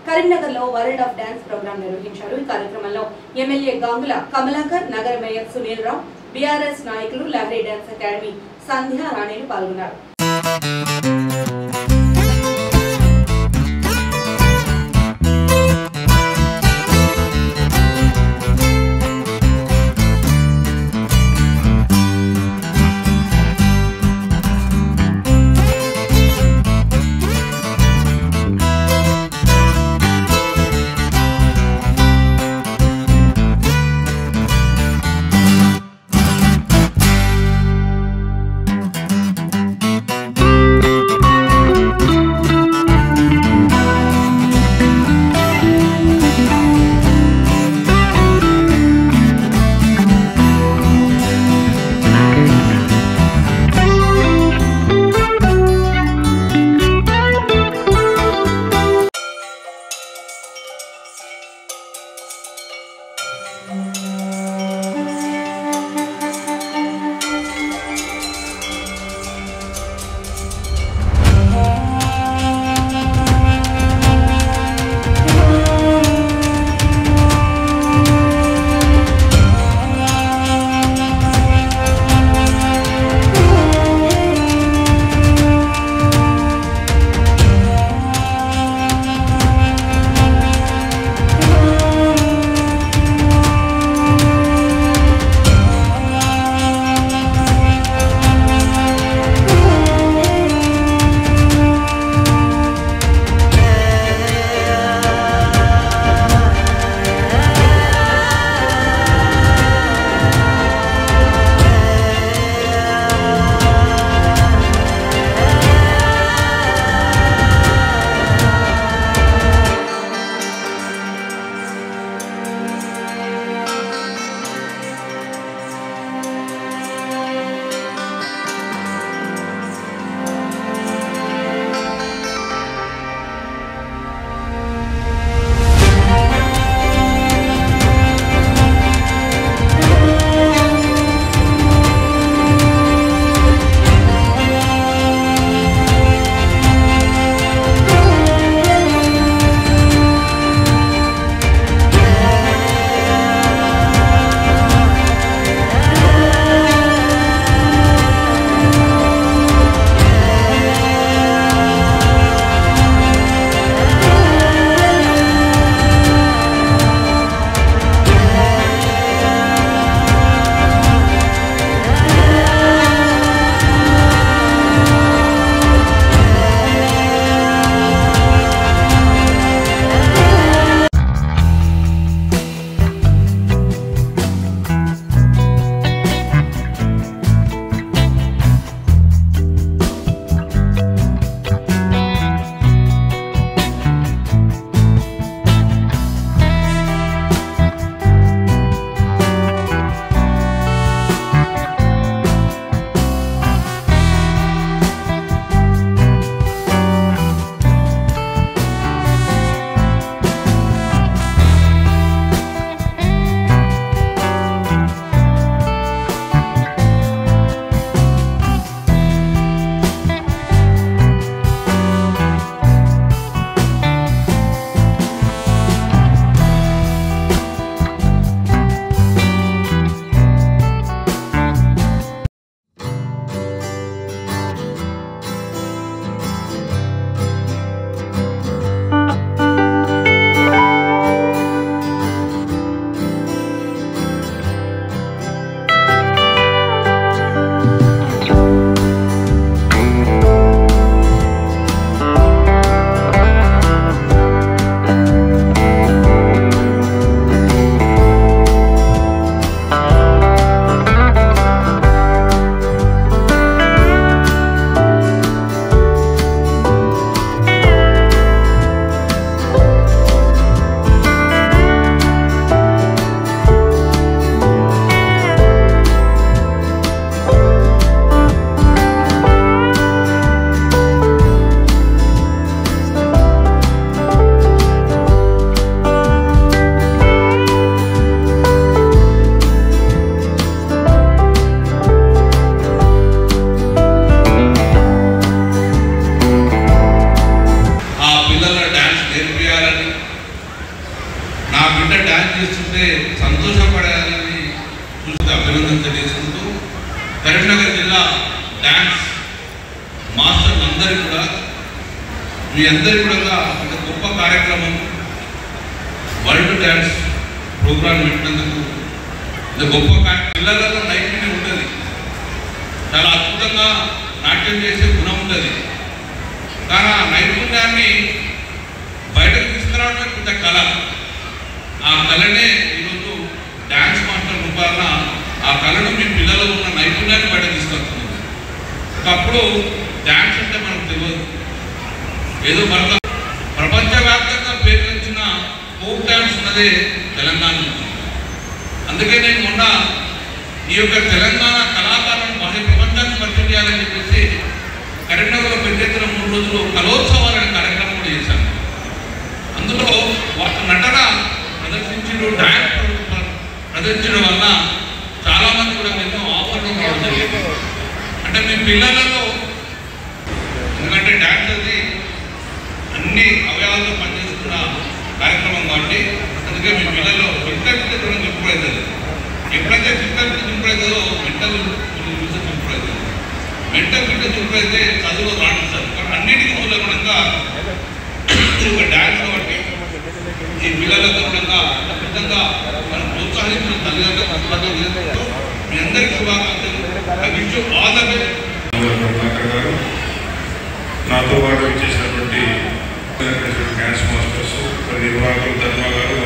కరీంనగర్లో world of dance programme నిర్వహించారు. ఈ కార్యక్రమంలో ఎమ్మెల్యే గాంగుల కమలాకర్, నగర మేయర్ సునీల్ రావు, బీఆర్ఎస్ నాయకులు, లహరి డాన్స్ అకాడమీ సంధ్యా రాణిలు పాల్గొన్నారు. డ్యాన్స్ చేస్తుంటే సంతోషపడాలని చూస్తే అభినందన తెలియజేసుకుంటూ కరీంనగర్ జిల్లా డ్యాన్స్ మాస్టర్లు అందరికీ కూడా మీ అందరికీ కూడా ఒక గొప్ప కార్యక్రమం వరల్డ్ డ్యాన్స్ ప్రోగ్రాం పెట్టినందుకు ఇది గొప్ప పిల్లలలో నైపుణ్యం ఉంటుంది, చాలా అద్భుతంగా నాట్యం చేసే గుణం ఉంటుంది. కానీ ఆ నైపుణ్యాన్ని బయటకు తీసుకురావడమే పెద్ద కళ. ఆ కళనే ఈరోజు డ్యాన్స్ మాస్టర్ రూపాయన ఆ కళను మీ పిల్లలు ఉన్న నైపుణ్యాన్ని బయట తీసుకొస్తున్నారు. ఒకప్పుడు డ్యాన్స్ అంటే మనకు తెలియదు, ఏదో మనకు ప్రపంచవ్యాప్తంగా పేరు వచ్చిన ఫోక్ డ్యాన్స్ ఉన్నదే తెలంగాణ. అందుకే నేను మొన్న ఈ యొక్క తెలంగాణ కళాకారులను బాహ్య ప్రపంచాన్ని పరిచయం చేయాలని చెప్పేసి కరీంనగర్లో పెద్ద ఎత్తున 3 రోజులు కలోత్సవాలు అనే కార్యక్రమం కూడా చేశాను. అందులో వాటి నటన ప్రదర్శించడం, డ్యాన్స్ ప్రదర్శించడం వల్ల చాలామంది కూడా ఎన్నో ఆఫర్లు రావడం జరిగింది. అంటే మీ పిల్లలలో, ఎందుకంటే డ్యాన్స్ అది అన్ని అవయవాలతో పనిచేస్తున్న కార్యక్రమం కాబట్టి అందుకే మీ పిల్లల్లో ఫిజికల్ ఫిట్నెస్ ఇంప్రూవ్ అవుతుంది. ఎప్పుడైతే ఫిజికల్ ఫిట్నెస్ ఇంప్రూవ్ అవుతుందో మెంటల్ ఫిట్నెస్ ఇంప్రూవ్ అవుతుంది. మెంటల్ ఫిట్నెస్ ఇంప్రూవ్ అయితే చదువులో రాణిస్తారు. కానీ అన్నిటికీ మూలంగా ఒక డ్యాన్స్ కాబట్టి ఈ పిల్లలకు కూడా విధంగా మనం ప్రోత్సహించిన తల్లిదండ్రులు మీ అందరికీ శుభాకాంక్షలు. I wish you all the best. నాతో పాటు చేసినటువంటి డ్యాన్స్ మాస్టర్స్, నిర్వాహకులు, ధర్మ గారు,